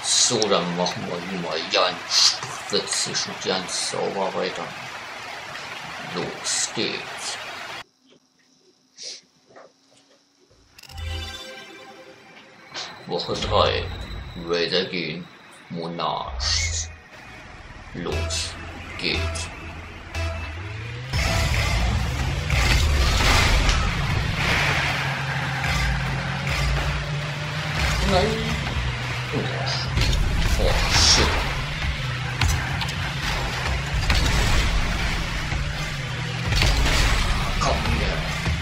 So, dann machen wir hier mal ganz spritzig und ganz sauber weiter. Los geht's. Woche 3. Raider gehen. Monarchs. Los geht's. Nein. Oh shit. Komm her.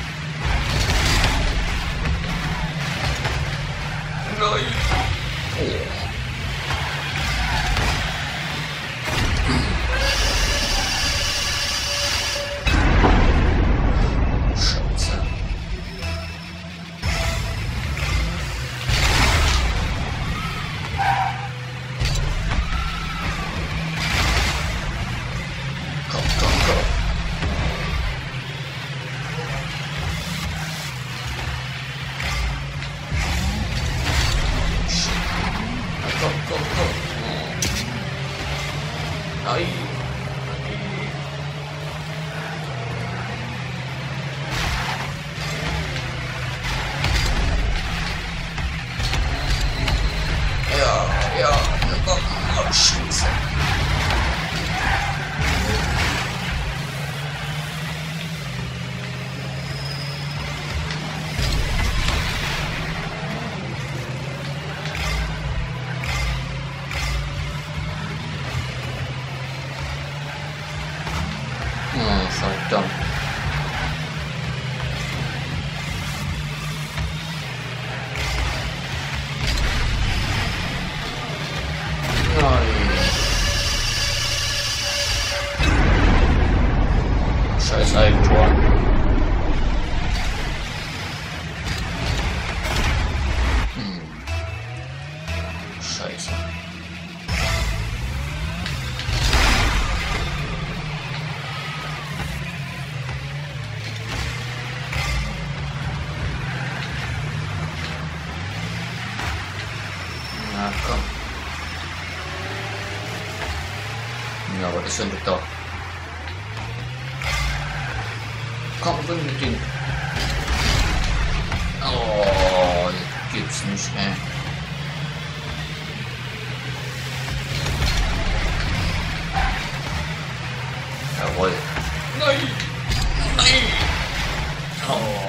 Nein. Oh. Scheiße. Komm. Komm. Nein. Ja, komm, oh, Scheiße. Oh, verdammt. Nein. Scheiß Eigentor. Scheiße. Na komm. Ja, was ist denn da? Komm, bring mit den. Oh, das gibt's nicht, ey. Jawohl. Nein! Oh.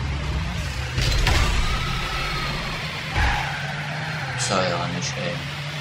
Sei ja nicht, ey.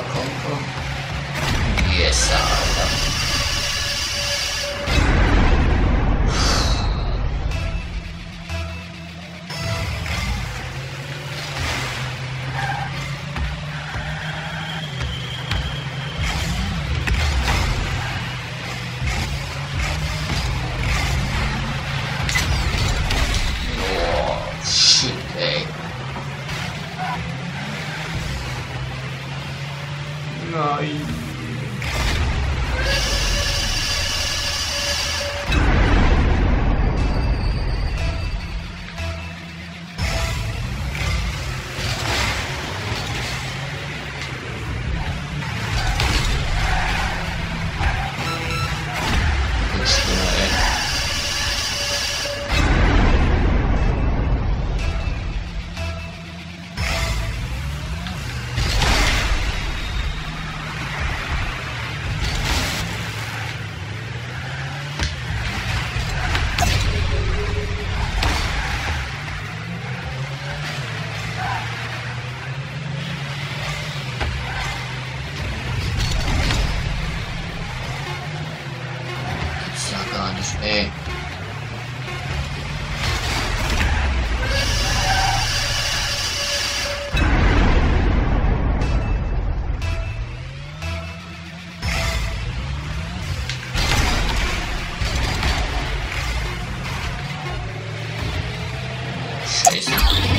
komm, komm. Yes, Alter. Nein. Ey. Scheiße.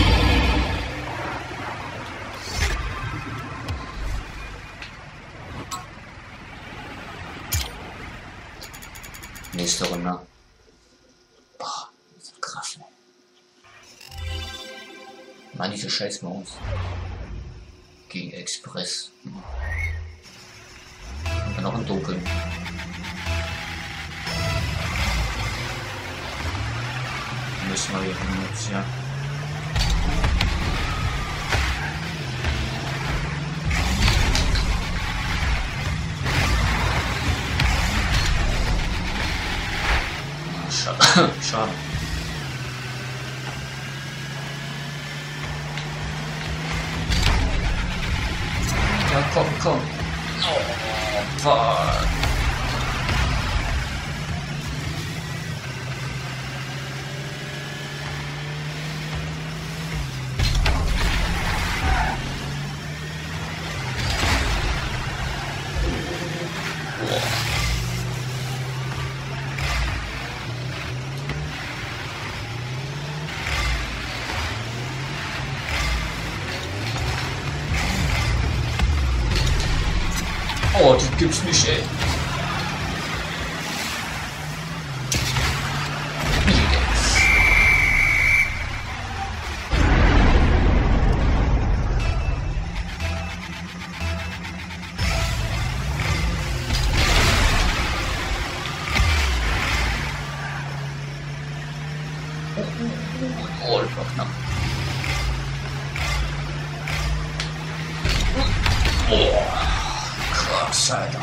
Nächste Runde. Boah, das ist krass, ey. Mann, diese scheiß Maus. Gegen Express. Und dann noch im Dunkeln. Müssen wir hier hin jetzt, ja. Schade. Ja, komm. Oh, fuck. Oh, das gibt's nicht, ey. Oh, das war knapp. Oh. Krass, Alter.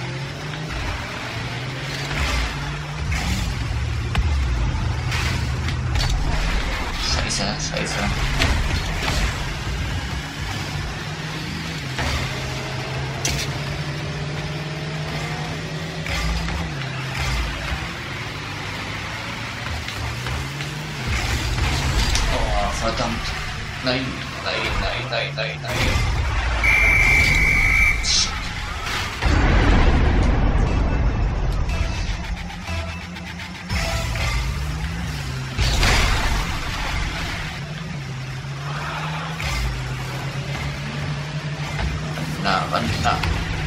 Scheiße. Oh, verdammt. Nein. Wann klar.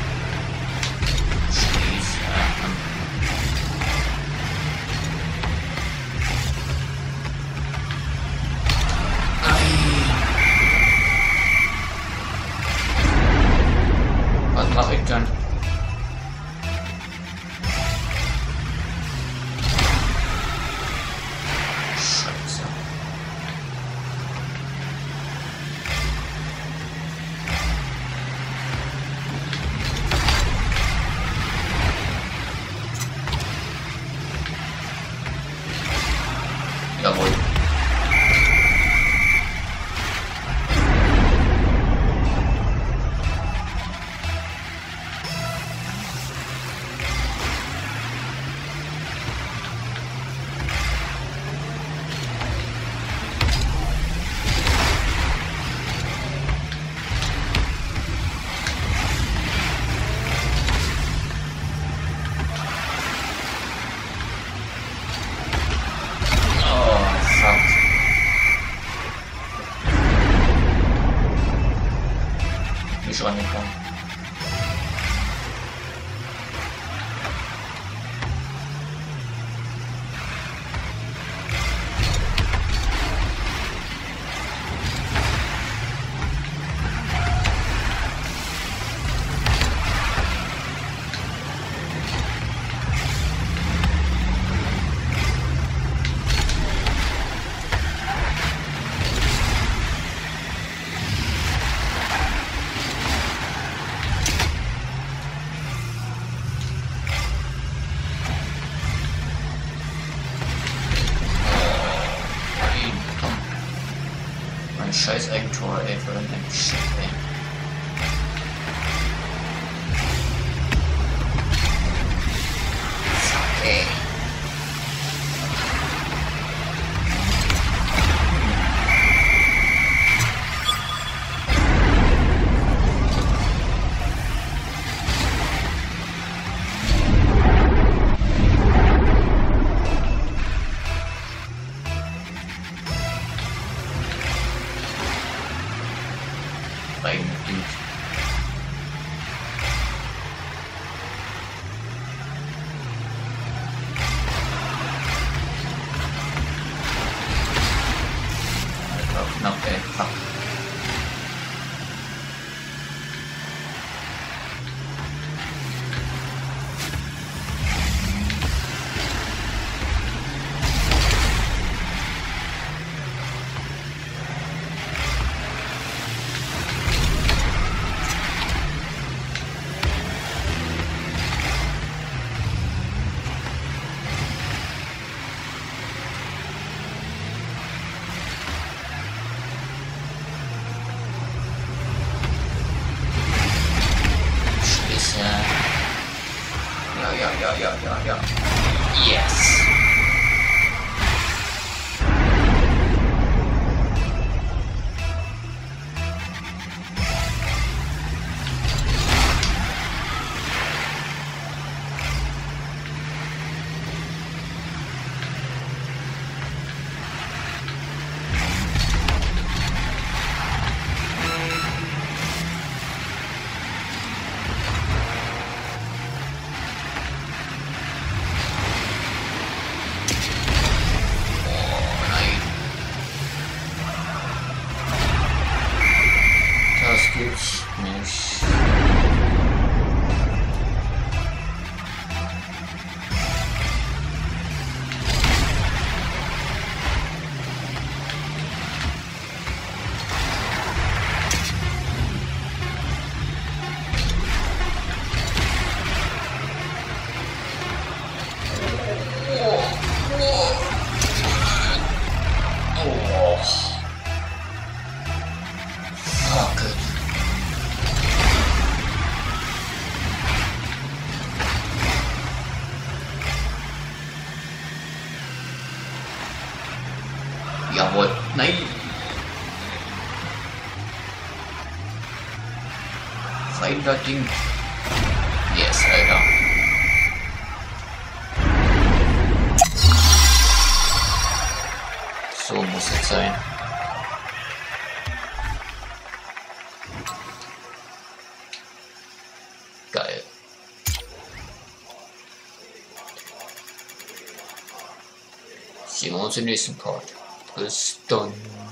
Scheiße. Was mache ich dann? Scheiße. Jawohl. scheiß Eigentor, ey, für den Shit, ey. Zack, ey. Ja. Yes. Nicht. Jawohl, nein! Rein das Ding! Yes, Alter! So muss es sein. Geil. Sehen wir uns im nächsten Part. Bis dann.